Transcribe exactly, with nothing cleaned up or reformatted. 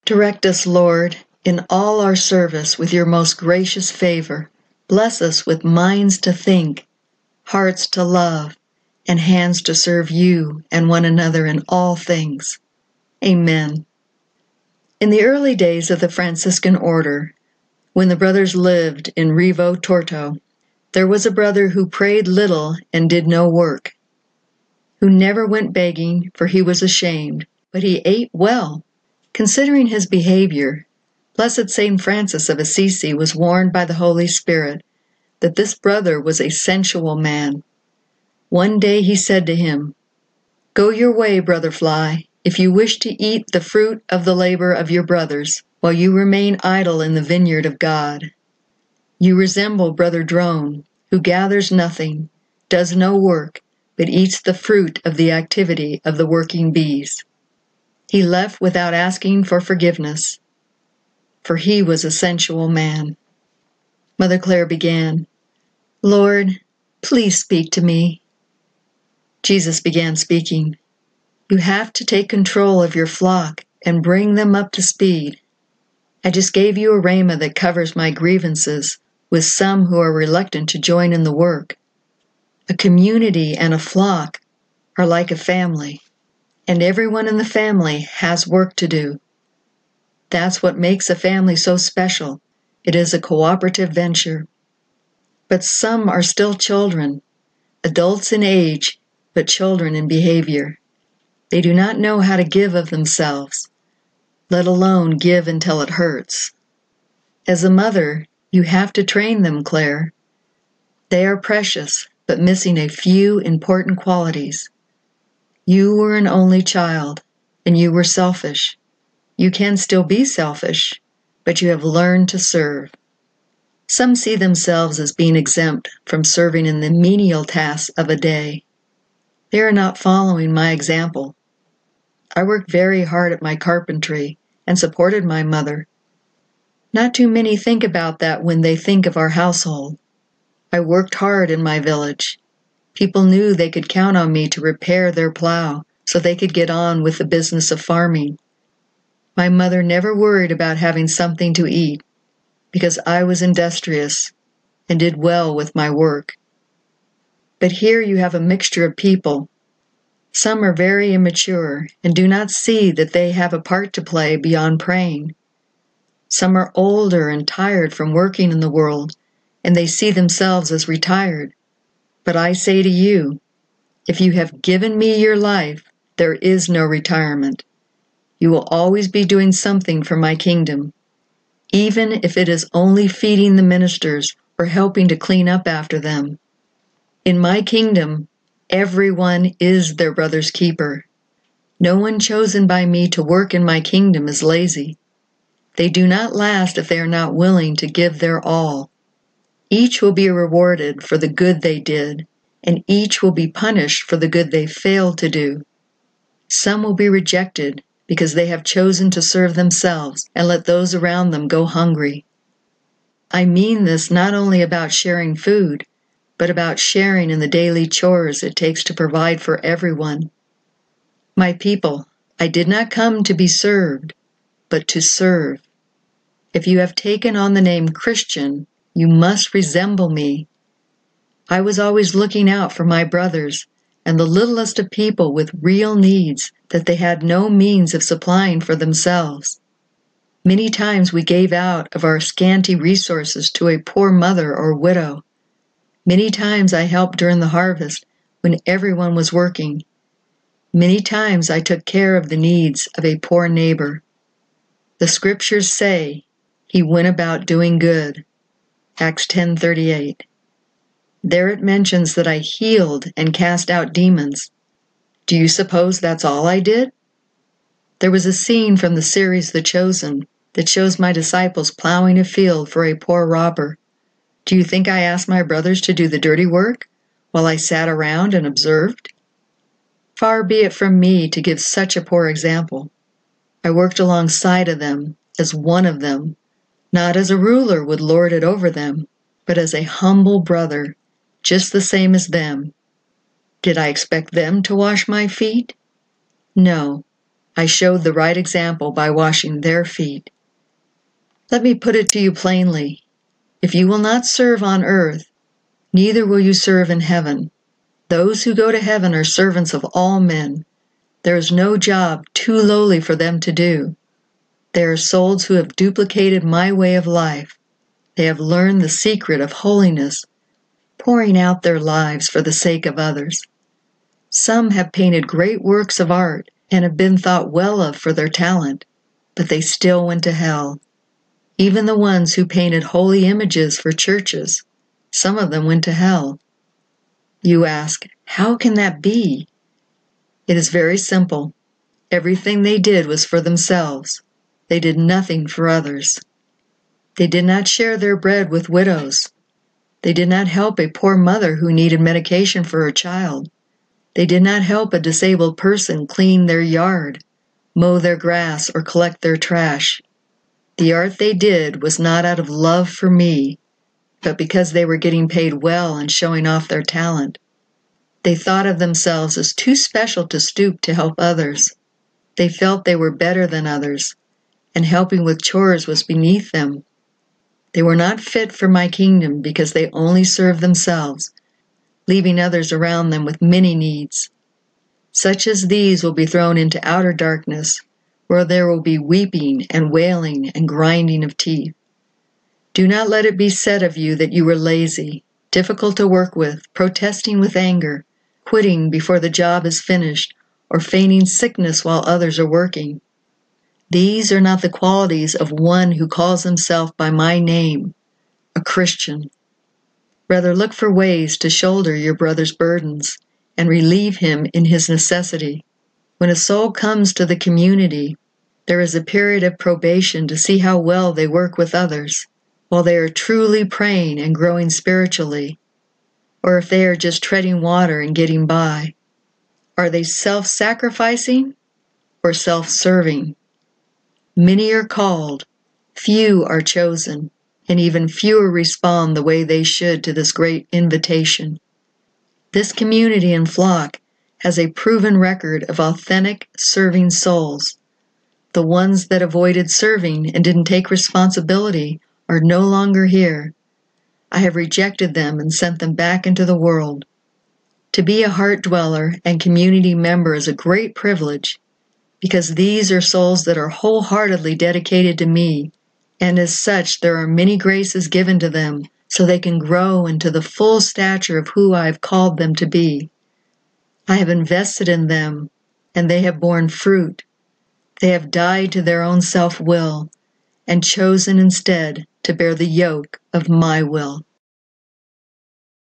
Direct us, Lord, in all our service with your most gracious favor. Bless us with minds to think, hearts to love, and hands to serve you and one another in all things. Amen. In the early days of the Franciscan order, when the brothers lived in Revo Torto, there was a brother who prayed little and did no work, who never went begging, for he was ashamed, but he ate well. Considering his behavior, Blessed Saint Francis of Assisi was warned by the Holy Spirit that this brother was a sensual man. One day he said to him, "Go your way, brother Fly, if you wish to eat the fruit of the labor of your brothers, while you remain idle in the vineyard of God. You resemble brother Drone, who gathers nothing, does no work, but eats the fruit of the activity of the working bees." He left without asking for forgiveness, for he was a sensual man. Mother Clare began, "Lord, please speak to me." Jesus began speaking, "You have to take control of your flock and bring them up to speed. I just gave you a Rhema that covers my grievances with some who are reluctant to join in the work. A community and a flock are like a family, and everyone in the family has work to do. That's what makes a family so special. It is a cooperative venture. But some are still children, adults in age, but children in behavior. They do not know how to give of themselves, let alone give until it hurts. As a mother, you have to train them, Claire. They are precious, but missing a few important qualities. You were an only child, and you were selfish. You can still be selfish, but you have learned to serve. Some see themselves as being exempt from serving in the menial tasks of a day. They are not following my example. I worked very hard at my carpentry and supported my mother. Not too many think about that when they think of our household. I worked hard in my village. People knew they could count on me to repair their plow so they could get on with the business of farming. My mother never worried about having something to eat because I was industrious and did well with my work. But here you have a mixture of people. Some are very immature and do not see that they have a part to play beyond praying. Some are older and tired from working in the world, and they see themselves as retired. But I say to you, if you have given me your life, there is no retirement. You will always be doing something for my kingdom, even if it is only feeding the ministers or helping to clean up after them. In my kingdom, everyone is their brother's keeper. No one chosen by me to work in my kingdom is lazy. They do not last if they are not willing to give their all. Each will be rewarded for the good they did, and each will be punished for the good they failed to do. Some will be rejected because they have chosen to serve themselves and let those around them go hungry. I mean this not only about sharing food, but about sharing in the daily chores it takes to provide for everyone. My people, I did not come to be served, but to serve. If you have taken on the name Christian, you must resemble me. I was always looking out for my brothers and the littlest of people with real needs that they had no means of supplying for themselves. Many times we gave out of our scanty resources to a poor mother or widow. Many times I helped during the harvest when everyone was working. Many times I took care of the needs of a poor neighbor. The scriptures say, "He went about doing good." Acts ten thirty-eight. There it mentions that I healed and cast out demons. Do you suppose that's all I did? There was a scene from the series The Chosen that shows my disciples plowing a field for a poor robber. Do you think I asked my brothers to do the dirty work while I sat around and observed? Far be it from me to give such a poor example. I worked alongside of them, as one of them, not as a ruler would lord it over them, but as a humble brother, just the same as them. Did I expect them to wash my feet? No, I showed the right example by washing their feet. Let me put it to you plainly. If you will not serve on earth, neither will you serve in heaven. Those who go to heaven are servants of all men. There is no job too lowly for them to do. They are souls who have duplicated my way of life. They have learned the secret of holiness, pouring out their lives for the sake of others. Some have painted great works of art and have been thought well of for their talent, but they still went to hell. Even the ones who painted holy images for churches, some of them went to hell. You ask, how can that be? It is very simple. Everything they did was for themselves. They did nothing for others. They did not share their bread with widows. They did not help a poor mother who needed medication for her child. They did not help a disabled person clean their yard, mow their grass, or collect their trash. The art they did was not out of love for me, but because they were getting paid well and showing off their talent. They thought of themselves as too special to stoop to help others. They felt they were better than others, and helping with chores was beneath them. They were not fit for my kingdom because they only served themselves, leaving others around them with many needs. Such as these will be thrown into outer darkness, where there will be weeping and wailing and grinding of teeth. Do not let it be said of you that you were lazy, difficult to work with, protesting with anger, quitting before the job is finished, or feigning sickness while others are working. These are not the qualities of one who calls himself by my name, a Christian. Rather look for ways to shoulder your brother's burdens and relieve him in his necessity. When a soul comes to the community, there is a period of probation to see how well they work with others, while they are truly praying and growing spiritually, or if they are just treading water and getting by. Are they self-sacrificing or self-serving? Many are called, few are chosen, and even fewer respond the way they should to this great invitation. This community and flock has a proven record of authentic serving souls. The ones that avoided serving and didn't take responsibility are no longer here. I have rejected them and sent them back into the world. To be a heart dweller and community member is a great privilege, because these are souls that are wholeheartedly dedicated to me, and as such there are many graces given to them so they can grow into the full stature of who I have called them to be. I have invested in them, and they have borne fruit. They have died to their own self-will, and chosen instead to bear the yoke of my will.